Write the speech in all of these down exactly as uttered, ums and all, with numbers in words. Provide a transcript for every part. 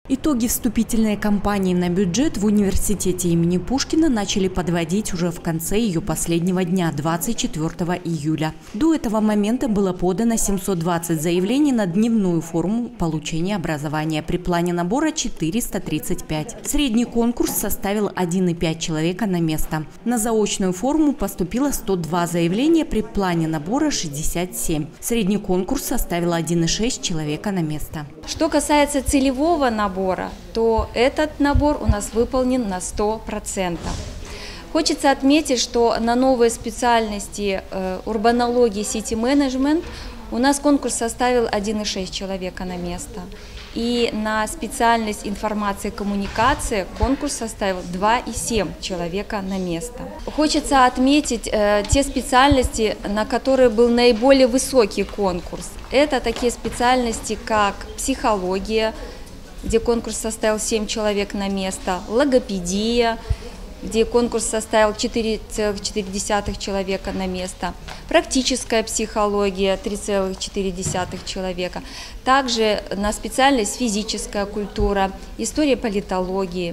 Итоги вступительной кампании на бюджет в университете имени Пушкина начали подводить уже в конце ее последнего дня, двадцать четвёртого июля. До этого момента было подано семьсот двадцать заявлений на дневную форму получения образования. При плане набора четыреста тридцать пять. Средний конкурс составил один и пять человека на место. На заочную форму поступило сто два заявления, при плане набора шестьдесят семь. Средний конкурс составил один и шесть человека на место. Что касается целевого набора, то этот набор у нас выполнен на сто процентов. Хочется отметить, что на новые специальности э, урбанологии, сити-менеджмент у нас конкурс составил один и шесть человека на место. И на специальность информации и коммуникации конкурс составил два и семь человека на место. Хочется отметить э, те специальности, на которые был наиболее высокий конкурс. Это такие специальности, как психология, где конкурс составил семь человек на место, логопедия, где конкурс составил четыре целых четыре десятых человека на место, практическая психология три целых четыре десятых человека, также на специальность физическая культура, история политологии.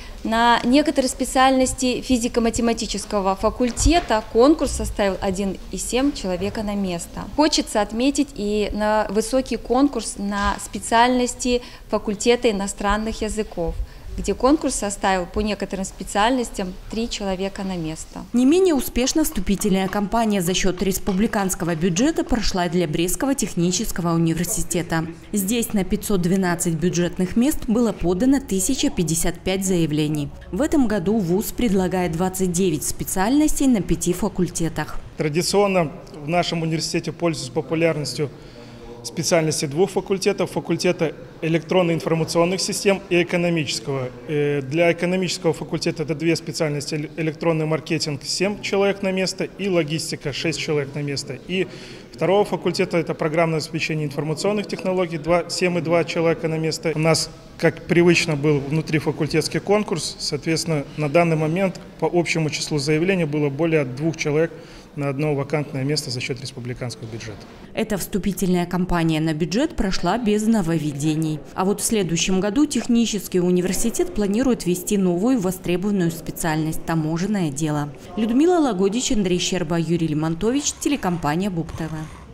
На некоторые специальности физико-математического факультета конкурс составил один и семь человека на место. Хочется отметить и на высокий конкурс на специальности факультета иностранных языков, где конкурс составил по некоторым специальностям три человека на место. Не менее успешно вступительная кампания за счет республиканского бюджета прошла для Брестского технического университета. Здесь на пятьсот двенадцать бюджетных мест было подано тысяча пятьдесят пять заявлений. В этом году вуз предлагает двадцать девять специальностей на пяти факультетах. Традиционно в нашем университете пользуются популярностью специальности двух факультетов, факультета электронно-информационных систем и экономического. Для экономического факультета это две специальности: электронный маркетинг семь человек на место и логистика шесть человек на место. И второго факультета это программное обеспечение информационных технологий семь и два человека на место. У нас, как привычно, был внутрифакультетский конкурс, соответственно, на данный момент по общему числу заявлений было более двух человек на одно вакантное место за счет республиканского бюджета. Эта вступительная кампания на бюджет прошла без нововведений. А вот в следующем году технический университет планирует ввести новую востребованную специальность – таможенное дело. Людмила Лагодич, Андрей Щерба, Юрий Лимонтович, телекомпания БУК ТВ.